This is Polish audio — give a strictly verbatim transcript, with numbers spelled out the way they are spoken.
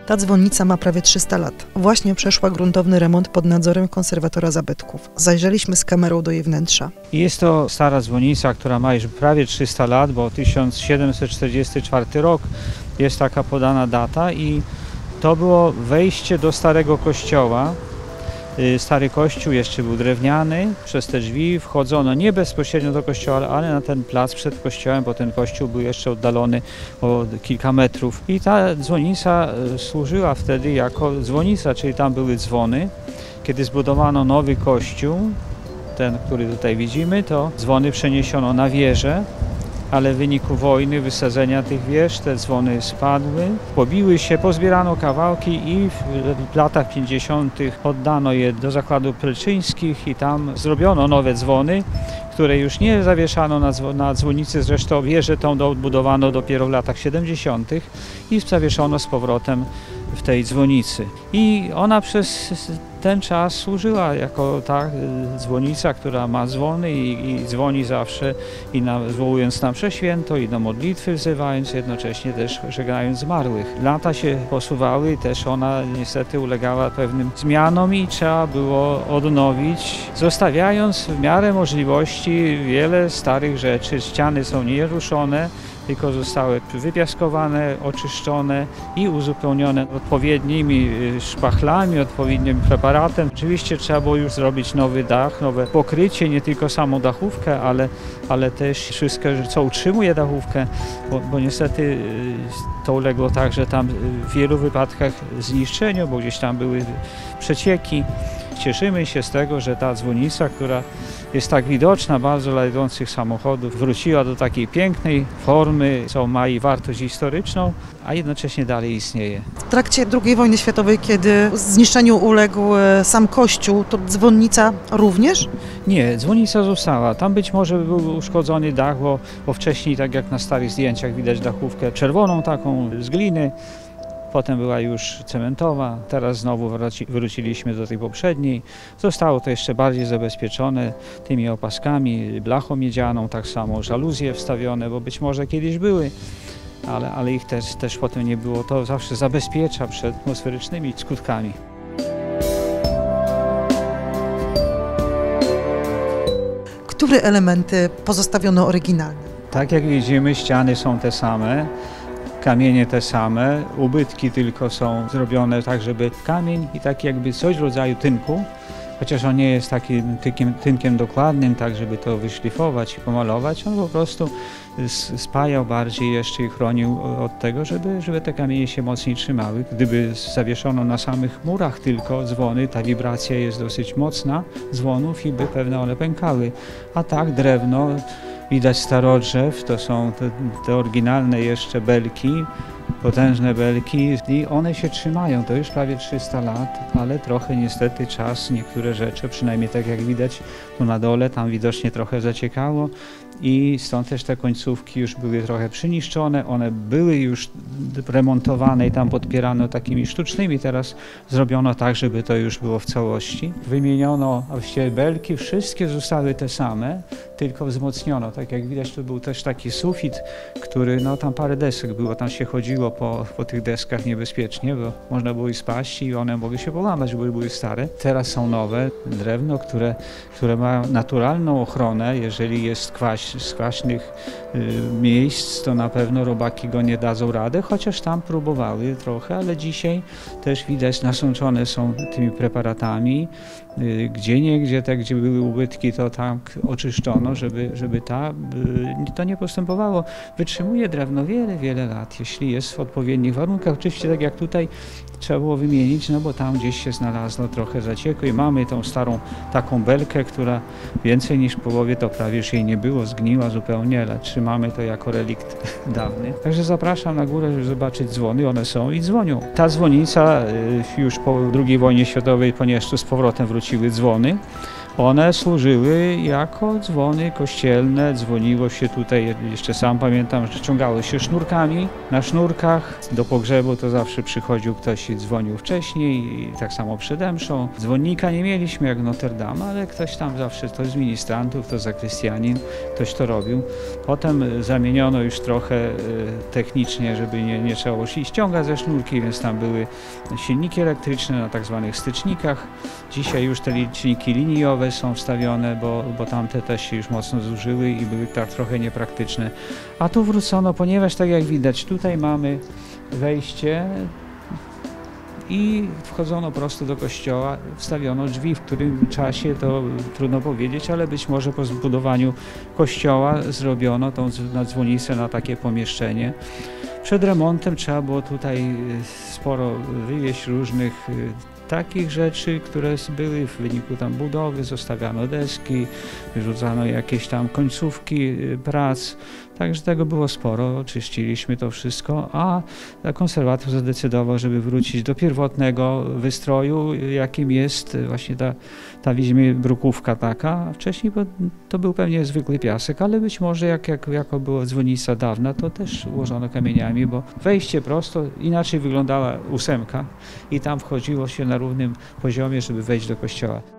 Ta dzwonnica ma prawie trzysta lat. Właśnie przeszła gruntowny remont pod nadzorem konserwatora zabytków. Zajrzeliśmy z kamerą do jej wnętrza. Jest to stara dzwonica, która ma już prawie trzysta lat, bo tysiąc siedemset czterdziesty czwarty rok jest taka podana data i to było wejście do starego kościoła. Stary kościół jeszcze był drewniany, przez te drzwi wchodzono nie bezpośrednio do kościoła, ale na ten plac przed kościołem, bo ten kościół był jeszcze oddalony o kilka metrów. I ta dzwonica służyła wtedy jako dzwonica, czyli tam były dzwony. Kiedy zbudowano nowy kościół, ten, który tutaj widzimy, to dzwony przeniesiono na wieżę, ale w wyniku wojny, wysadzenia tych wież, te dzwony spadły, pobiły się, pozbierano kawałki i w latach pięćdziesiątych oddano je do zakładów pelczyńskich i tam zrobiono nowe dzwony, które już nie zawieszano na, dzwo na dzwonicy, zresztą wieżę tą odbudowano dopiero w latach siedemdziesiątych i zawieszono z powrotem w tej dzwonicy. I ona przez ten czas służyła jako ta dzwonica, która ma dzwony i, i dzwoni zawsze, i na, zwołując na mszę święto, i do modlitwy wzywając, jednocześnie też żegnając zmarłych. Lata się posuwały i też ona niestety ulegała pewnym zmianom i trzeba było odnowić, zostawiając w miarę możliwości wiele starych rzeczy. Ściany są nieruszone, tylko zostały wypiaskowane, oczyszczone i uzupełnione odpowiednimi szpachlami, odpowiednim preparatem. Oczywiście trzeba było już zrobić nowy dach, nowe pokrycie, nie tylko samą dachówkę, ale, ale też wszystko, co utrzymuje dachówkę, bo, bo niestety to uległo także tam w wielu wypadkach zniszczeniu, bo gdzieś tam były przecieki. Cieszymy się z tego, że ta dzwonica, która jest tak widoczna bardzo dla jadących samochodów, wróciła do takiej pięknej formy, co ma i wartość historyczną, a jednocześnie dalej istnieje. W trakcie drugiej wojny światowej, kiedy zniszczeniu uległ sam kościół, to dzwonnica również? Nie, dzwonica została. Tam być może był uszkodzony dach, bo, bo wcześniej, tak jak na starych zdjęciach, widać dachówkę czerwoną taką z gliny. Potem była już cementowa, teraz znowu wróci, wróciliśmy do tej poprzedniej. Zostało to jeszcze bardziej zabezpieczone tymi opaskami, blachą miedzianą, tak samo żaluzje wstawione, bo być może kiedyś były, ale, ale ich też, też potem nie było. To zawsze zabezpiecza przed atmosferycznymi skutkami. Które elementy pozostawiono oryginalne? Tak jak widzimy, ściany są te same. Kamienie te same, ubytki tylko są zrobione tak, żeby kamień i tak jakby coś w rodzaju tynku, chociaż on nie jest takim tynkiem, tynkiem dokładnym, tak żeby to wyszlifować i pomalować, on po prostu spajał bardziej jeszcze i chronił od tego, żeby, żeby te kamienie się mocniej trzymały. Gdyby zawieszono na samych murach tylko dzwony, ta wibracja jest dosyć mocna dzwonów i by pewnie one pękały, a tak drewno, widać starodrzew, to są te, te oryginalne jeszcze belki, potężne belki i one się trzymają, to już prawie trzysta lat, ale trochę niestety czas, niektóre rzeczy, przynajmniej tak jak widać tu na dole, tam widocznie trochę zaciekało i stąd też te końcówki już były trochę przyniszczone, one były już remontowane i tam podpierano takimi sztucznymi, teraz zrobiono tak, żeby to już było w całości. Wymieniono właściwie belki, wszystkie zostały te same, tylko wzmocniono, tak jak widać tu był też taki sufit, który, no tam parę desek było, tam się chodziło po, po tych deskach niebezpiecznie, bo można było i spaść i one mogły się połamać, bo były stare. Teraz są nowe, drewno, które, które ma naturalną ochronę, jeżeli jest kwaś, z kwaśnych y, miejsc, to na pewno robaki go nie dadzą rady, chociaż tam próbowały trochę, ale dzisiaj też widać nasączone są tymi preparatami, y, gdzie nie, gdzie te, gdzie były ubytki, to tam oczyszczono, żeby, żeby ta, y, to nie postępowało. Wytrzymuje drewno wiele, wiele lat, jeśli jest w odpowiednich warunkach. Oczywiście tak jak tutaj trzeba było wymienić, no bo tam gdzieś się znalazło trochę zaciekło i mamy tą starą taką belkę, która więcej niż w połowie to prawie już jej nie było, zgniła zupełnie, ale trzymamy to jako relikt dawny. Także zapraszam na górę, żeby zobaczyć dzwony, one są i dzwonią. Ta dzwonica już po drugiej wojnie światowej, ponieważ tu z powrotem wróciły dzwony, One służyły jako dzwony kościelne, dzwoniło się tutaj, jeszcze sam pamiętam, że ciągało się sznurkami. Na sznurkach do pogrzebu to zawsze przychodził ktoś i dzwonił wcześniej i tak samo przed mszą. Dzwonnika nie mieliśmy jak Notre Dame, ale ktoś tam zawsze, to z ministrantów, to zakrystianin, ktoś to robił. Potem zamieniono już trochę technicznie, żeby nie, nie trzeba było ściągać ze sznurki, więc tam były silniki elektryczne na tak zwanych stycznikach. Dzisiaj już te liczniki liniowe są wstawione, bo, bo tamte też się już mocno zużyły i były tak trochę niepraktyczne. A tu wrócono, ponieważ tak jak widać, tutaj mamy wejście i wchodzono prosto do kościoła, wstawiono drzwi, w którym czasie to trudno powiedzieć, ale być może po zbudowaniu kościoła zrobiono tą dzwonnicę na takie pomieszczenie. Przed remontem trzeba było tutaj sporo wywieźć różnych takich rzeczy, które były w wyniku tam budowy, zostawiano deski, wyrzucano jakieś tam końcówki prac, także tego było sporo, czyściliśmy to wszystko, a konserwator zadecydował, żeby wrócić do pierwotnego wystroju, jakim jest właśnie ta, ta widzimy brukówka taka, a wcześniej to był pewnie zwykły piasek, ale być może jak, jak jako była dzwonnica dawna, to też ułożono kamieniami, bo wejście prosto, inaczej wyglądała ósemka i tam wchodziło się na równym poziomie, żeby wejść do kościoła.